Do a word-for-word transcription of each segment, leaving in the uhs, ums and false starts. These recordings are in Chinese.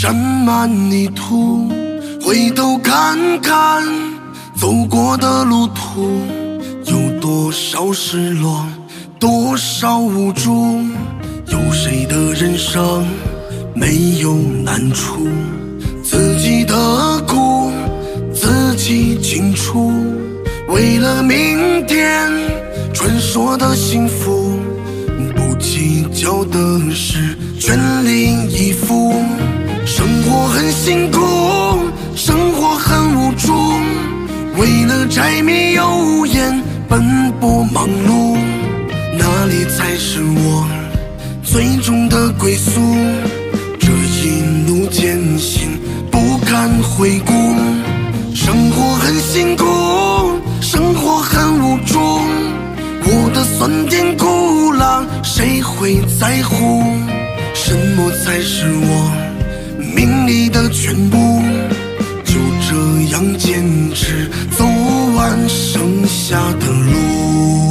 沾满泥土，回头看看走过的路途，有多少失落，多少无助。有谁的人生没有难处？自己的苦自己清楚。为了明天传说的幸福，不计较的是全力以赴。生活很辛苦，生活很无助，为了柴米油盐奔波忙碌。哪里才是我最终的归宿？这一路艰辛不堪回顾。生活很辛苦，生活很无助，我的酸甜苦辣谁会在乎？什么才是我命里的全部？就这样坚持走完剩下的路。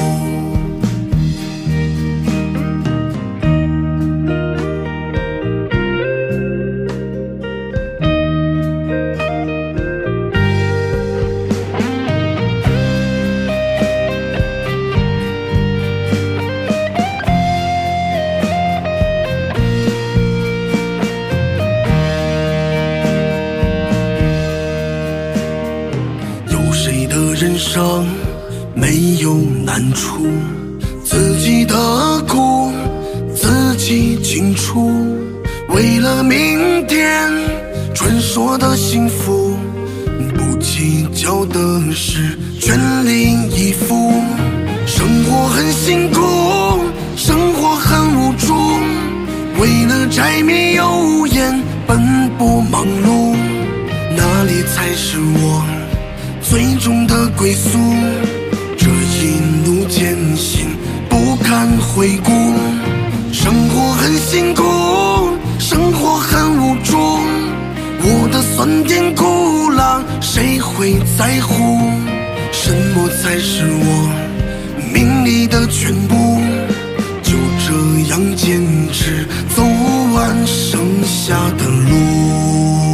谁的人生没有难处？自己的苦自己清楚。为了明天传说的幸福，不计较的是全力以赴。生活很辛苦，生活很无助，为了柴米油盐奔波忙碌。哪里才是我最终的归宿？这一路艰辛不堪回顾。生活很辛苦，生活很无助，我的酸甜苦辣谁会在乎？什么才是我命里的全部？就这样坚持走完剩下的路。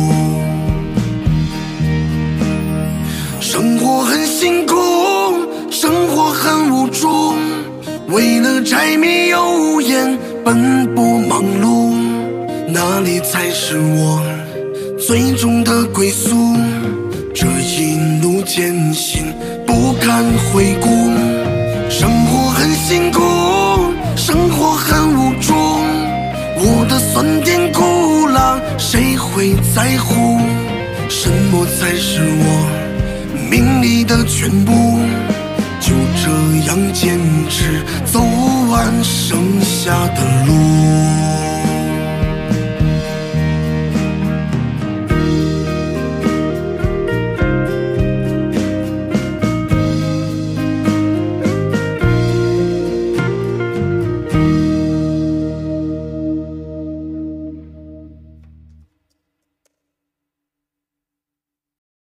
生活很辛苦，生活很无助，为了柴米油盐奔波忙碌。哪里才是我最终的归宿？这一路艰辛不堪回顾。生活很辛苦，生活很无助，我的酸甜苦辣谁会在乎？什么才是我命里的全部？就这样坚持走完剩下的路。